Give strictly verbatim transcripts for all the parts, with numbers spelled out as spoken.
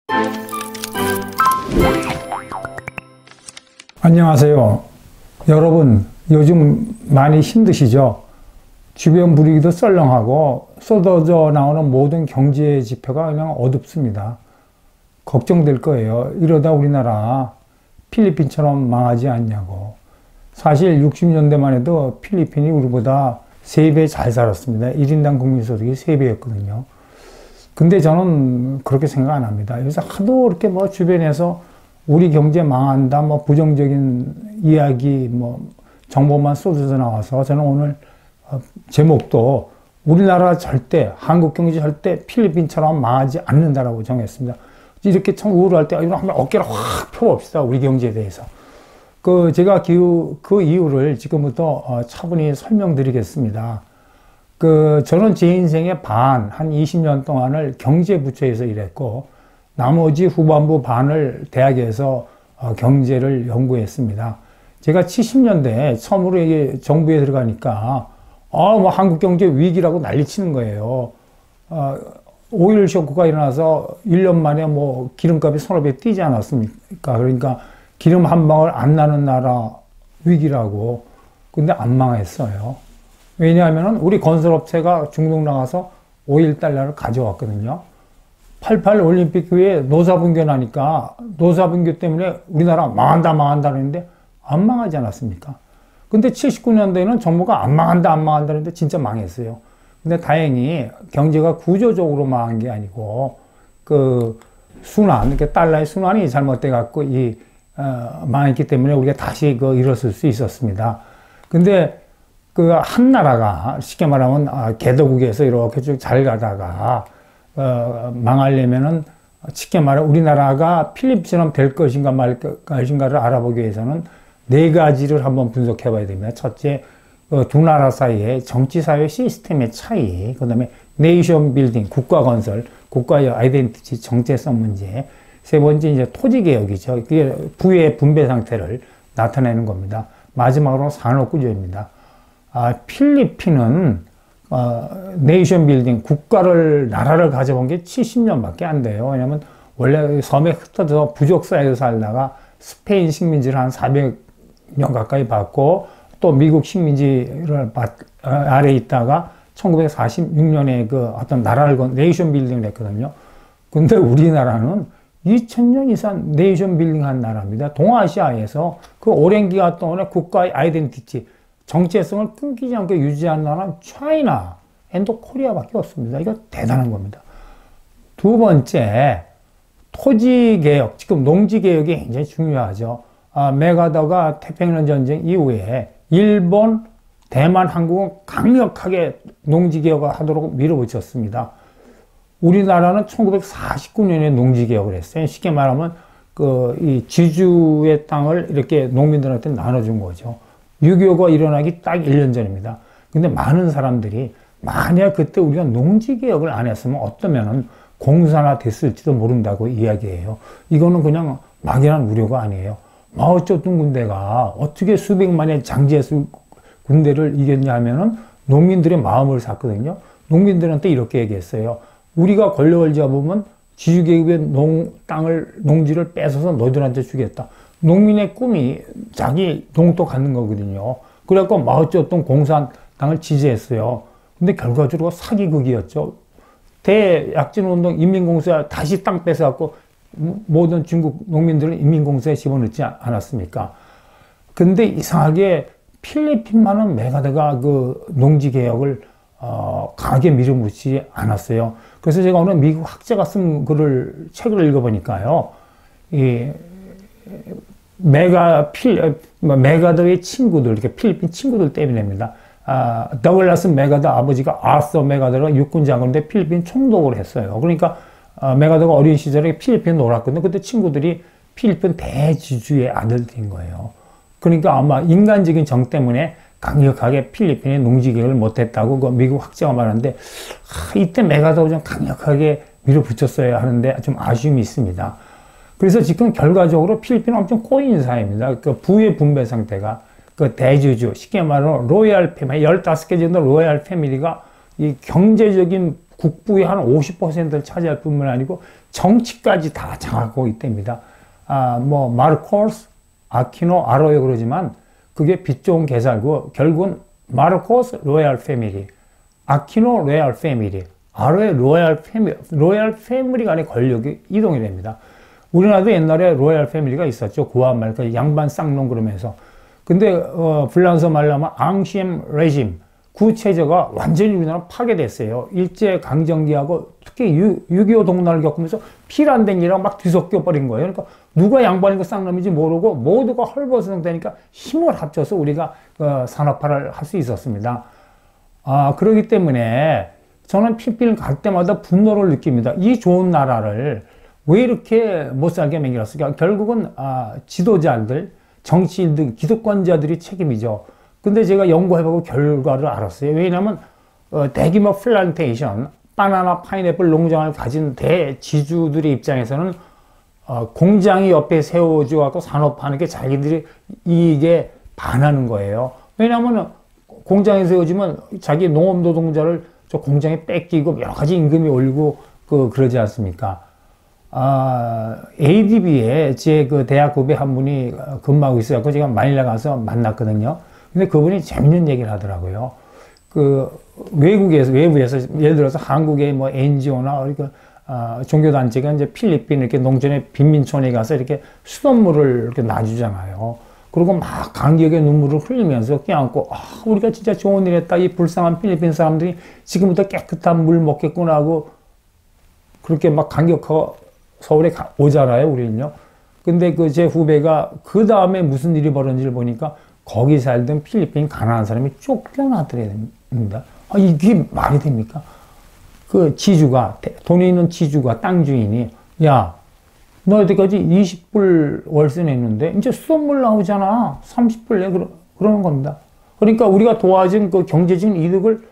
안녕하세요. 여러분, 요즘 많이 힘드시죠? 주변 분위기도 썰렁하고 쏟아져 나오는 모든 경제 지표가 그냥 어둡습니다. 걱정될 거예요. 이러다 우리나라 필리핀처럼 망하지 않냐고. 사실 육십 년대만 해도 필리핀이 우리보다 세 배 잘 살았습니다. 일 인당 국민소득이 세 배였거든요. 근데 저는 그렇게 생각 안 합니다. 그래서 하도 이렇게 뭐 주변에서 우리 경제 망한다, 뭐 부정적인 이야기, 뭐 정보만 쏟아져 나와서 저는 오늘 제목도 우리나라 절대, 한국 경제 절대 필리핀처럼 망하지 않는다라고 정했습니다. 이렇게 참 우울할 때 이거 한번 어깨를 확 펴봅시다. 우리 경제에 대해서. 그 제가 그, 그 이유를 지금부터 차분히 설명드리겠습니다. 그 저는 제 인생의 반, 한 이십 년 동안을 경제부처에서 일했고 나머지 후반부 반을 대학에서 경제를 연구했습니다. 제가 칠십 년대에 처음으로 이게 정부에 들어가니까 아, 뭐 한국 경제 위기라고 난리치는 거예요. 어, 오일 쇼크가 일어나서 일 년 만에 뭐 기름값이 서너 배 뛰지 않았습니까? 그러니까 기름 한 방울 안 나는 나라 위기라고. 근데 안 망했어요. 왜냐하면 우리 건설업체가 중동 나가서 오일 달러를 가져왔거든요. 팔십팔 올림픽 후에 노사분교 나니까 노사분교 때문에 우리나라 망한다 망한다 그랬는데 안 망하지 않았습니까? 근데 칠십구 년도에는 정부가 안 망한다 안 망한다 그랬는데 진짜 망했어요. 근데 다행히 경제가 구조적으로 망한 게 아니고 그 순환, 그러니까 달러의 순환이 잘못돼 갖고 이 어, 망했기 때문에 우리가 다시 그 일어설 수 있었습니다. 근데 그 한 나라가 쉽게 말하면 아, 개도국에서 이렇게 쭉 잘 가다가 어, 망하려면은 쉽게 말해 우리나라가 필리핀처럼 될 것인가 말 것인가를 알아보기 위해서는 네 가지를 한번 분석해 봐야 됩니다. 첫째, 어, 두 나라 사이의 정치사회 시스템의 차이, 그 다음에 네이션 빌딩, 국가 건설, 국가의 아이덴티티, 정체성 문제, 세 번째 이제 토지 개혁이죠. 그게 부의 분배 상태를 나타내는 겁니다. 마지막으로 산업 구조입니다. 아, 필리핀은 어, 네이션 빌딩, 국가를, 나라를 가져본 게 칠십 년밖에 안 돼요. 왜냐면 원래 섬에 흩어져서 부족 사회에서 살다가 스페인 식민지를 한 사백 년 가까이 받고 또 미국 식민지를 받, 아래 있다가 천구백사십육 년에 그 어떤 나라를 건 네이션 빌딩을 했거든요. 근데 우리나라는 이천 년 이상 네이션 빌딩 한 나라입니다. 동아시아에서 그 오랜 기간 동안에 국가의 아이덴티티, 정체성을 끊기지 않게 유지한 나라는 차이나, 앤도 코리아밖에 없습니다. 이거 대단한 겁니다. 두 번째, 토지개혁, 지금 농지개혁이 굉장히 중요하죠. 아, 메가더가 태평양 전쟁 이후에 일본, 대만, 한국은 강력하게 농지개혁을 하도록 밀어붙였습니다. 우리나라는 천구백사십구 년에 농지개혁을 했어요. 쉽게 말하면 그 이 지주의 땅을 이렇게 농민들한테 나눠준 거죠. 육이오가 일어나기 딱 일 년 전입니다. 근데 많은 사람들이 만약 그때 우리가 농지개혁을 안 했으면 어쩌면은 공산화 됐을지도 모른다고 이야기해요. 이거는 그냥 막연한 우려가 아니에요. 마오쩌둥 군대가 어떻게 수백만의 장제수 군대를 이겼냐 하면은 농민들의 마음을 샀거든요. 농민들한테 이렇게 얘기했어요. 우리가 권력을 잡으면 지주계급의 농, 땅을, 농지를 뺏어서 너희들한테 주겠다. 농민의 꿈이 자기 농토 갖는 거거든요. 그래갖고 마오쩌둥 공산당을 지지했어요. 근데 결과적으로 사기극이었죠. 대약진운동 인민공사 다시 땅 뺏어갖고 모든 중국 농민들은 인민공사에 집어넣지 않았습니까? 근데 이상하게 필리핀만은 메가더가 그 농지개혁을 어, 강하게 밀어붙이지 않았어요. 그래서 제가 오늘 미국 학자가 쓴 글을, 책을 읽어보니까요, 이, 메가, 필, 메가더의 친구들, 이렇게 필리핀 친구들 때문입니다. 아, 더글라스 메가더 아버지가 아서 메가더가 육군 장군인데 필리핀 총독을 했어요. 그러니까, 아, 메가더가 어린 시절에 필리핀 놀았거든요. 그때 친구들이 필리핀 대지주의 아들들인 거예요. 그러니까 아마 인간적인 정 때문에 강력하게 필리핀의 농지개혁을 못했다고 그 미국 학자가 말하는데, 아, 이때 메가더가 좀 강력하게 밀어붙였어야 하는데 좀 아쉬움이 있습니다. 그래서 지금 결과적으로 필리핀은 엄청 꼬인 사회입니다. 그 부의 분배 상태가 그 대주주, 쉽게 말하면 로얄 패밀리, 열다섯 개 정도 로얄 패밀리가 이 경제적인 국부의 한 오십 퍼센트를 차지할 뿐만 아니고 정치까지 다 장악하고 있답니다. 아, 뭐 마르코스, 아퀴노, 아로에 그러지만 그게 빛 좋은 개살고 결국은 마르코스 로얄 패밀리, 아퀴노 로얄 패밀리, 아로에 로얄 패밀리, 로얄 패밀리 간의 권력이 이동이 됩니다. 우리나라도 옛날에 로얄 패밀리가 있었죠. 고한 말, 그 양반 쌍놈 그러면서. 근데 어, 불란서 말로 하면 앙시엠 레짐, 구체제가 완전히 우리나라 파괴됐어요. 일제강점기하고 특히 육이오 동란을 겪으면서 피란댕이랑 막 뒤섞여 버린 거예요. 그러니까 누가 양반이고 쌍놈인지 모르고 모두가 헐벗어되니까 힘을 합쳐서 우리가 어, 산업화를 할 수 있었습니다. 아, 그렇기 때문에 저는 필리핀을 갈 때마다 분노를 느낍니다. 이 좋은 나라를 왜 이렇게 못 살게 만들었을까? 결국은 아, 지도자들, 정치인들, 기득권자들이 책임이죠. 근데 제가 연구해보고 결과를 알았어요. 왜냐하면 어, 대규모 플란테이션, 바나나, 파인애플 농장을 가진 대지주들의 입장에서는 어, 공장이 옆에 세워져갖고 산업하는 게 자기들이 이익에 반하는 거예요. 왜냐하면 공장에 세워지면 자기 농업 노동자를 저 공장에 뺏기고 여러 가지 임금이 올리고 그 그러지 않습니까? 아, 에이디비에 제 그 대학 후배 한 분이 근무하고 있어갖고 제가 마닐라 가서 만났거든요. 근데 그분이 재밌는 얘기를 하더라고요. 그 외국에서, 외부에서 예를 들어서 한국의 뭐 엔지오나 그러니까 아, 종교단체가 이제 필리핀 이렇게 농촌의 빈민촌에 가서 이렇게 수돗물을 이렇게 놔주잖아요. 그리고 막 감격의 눈물을 흘리면서 껴안고, 아, 우리가 진짜 좋은 일 했다. 이 불쌍한 필리핀 사람들이 지금부터 깨끗한 물 먹겠구나 하고 그렇게 막 감격하고 서울에 가, 오잖아요, 우리는요. 근데 그 제 후배가 그 다음에 무슨 일이 벌어진지를 보니까 거기 살던 필리핀 가난한 사람이 쫓겨나더랍니다. 아, 이게 말이 됩니까? 그 지주가, 돈이 있는 지주가, 땅 주인이, 야, 너 여태까지 이십 불 월세 냈는데, 이제 수돗물 나오잖아. 삼십 불 내. 그러, 그러는 겁니다. 그러니까 우리가 도와준 그 경제적인 이득을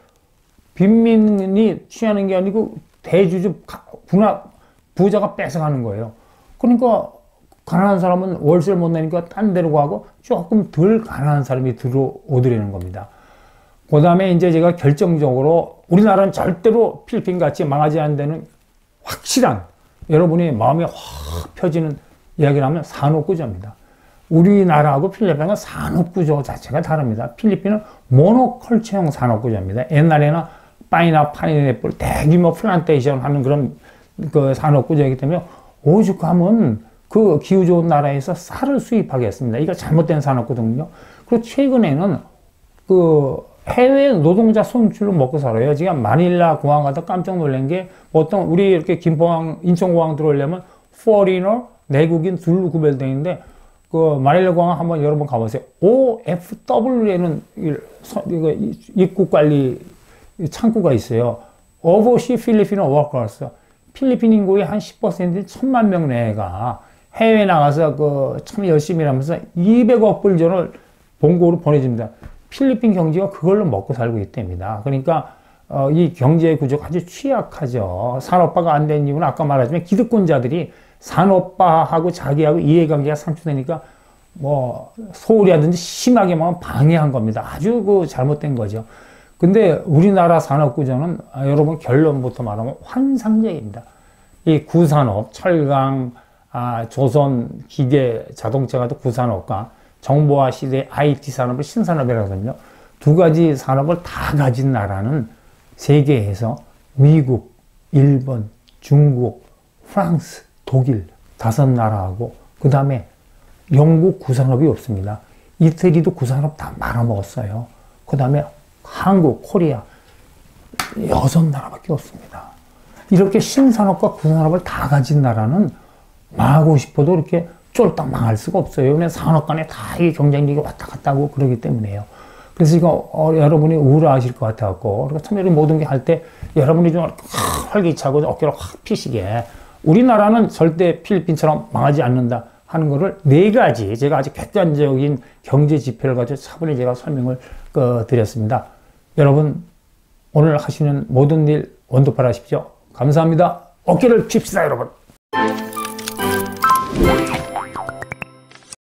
빈민이 취하는 게 아니고 대주주, 분화, 부자가 뺏어가는 거예요. 그러니까 가난한 사람은 월세를 못 내니까 딴 데로 가고 조금 덜 가난한 사람이 들어오더라는 겁니다. 그 다음에 이제 제가 결정적으로 우리나라는 절대로 필리핀 같이 망하지 않는 데는 확실한 여러분이 마음이 확 펴지는 이야기를 하면 산업구조입니다. 우리나라하고 필리핀은 산업구조 자체가 다릅니다. 필리핀은 모노컬처형 산업구조입니다. 옛날에는 파이나 파인애플 대규모 플란테이션 하는 그런 그 산업구조이기 때문에 오죽하면 그 기후 좋은 나라에서 쌀을 수입하겠습니다. 이거 잘못된 산업구조거든요. 그리고 최근에는 그 해외 노동자 손줄로 먹고 살아요. 지금 마닐라 공항 가다 깜짝 놀란 게 보통 우리 이렇게 김포항, 인천공항 들어오려면 foreigner, 내국인 둘로 구별되어 있는데 그 마닐라 공항 한번 여러분 가보세요. 오에프더블유에는 이거 입국 관리 창구가 있어요. Overseas Filipino Workers. 필리핀 인구의 한 십 퍼센트 천만 명 내가 해외 나가서 그 참 열심히 하면서 이백억 불 전을 본국으로 보내줍니다. 필리핀 경제가 그걸로 먹고 살고 있답니다. 그러니까 어, 이 경제 구조가 아주 취약하죠. 산업화가 안 된 이유는 아까 말하지만 기득권자들이 산업화하고 자기하고 이해관계가 상충되니까 뭐 소홀히 하든지 심하게만 방해한 겁니다. 아주 그 잘못된 거죠. 근데 우리나라 산업구조는 아, 여러분 결론부터 말하면 환상적입니다. 이 구산업, 철강, 아, 조선, 기계, 자동차가 또 구산업과 정보화 시대의 아이티 산업을 신산업이라거든요. 두 가지 산업을 다 가진 나라는 세계에서 미국, 일본, 중국, 프랑스, 독일 다섯 나라하고 그 다음에 영국 구산업이 없습니다. 이태리도 구산업 다 말아먹었어요. 그 다음에 한국, 코리아 여섯 나라밖에 없습니다. 이렇게 신산업과 구산업을 다 가진 나라는 망하고 싶어도 이렇게 쫄딱 망할 수가 없어요. 왜냐면 산업 간에 다 이 경쟁력이 왔다 갔다 하고 그러기 때문에요. 그래서 이거 어, 여러분이 우울하실 것 같아갖고 그러니까 참 이런 모든 게 할 때 여러분이 좀 활기차고 어깨를 확 피시게 우리나라는 절대 필리핀처럼 망하지 않는다 하는 거를 네 가지 제가 아주 객관적인 경제 지표를 가지고 차분히 제가 설명을 어, 드렸습니다. 여러분 오늘 하시는 모든 일 원더풀 하십시오. 감사합니다. 어깨를 핍시다 여러분.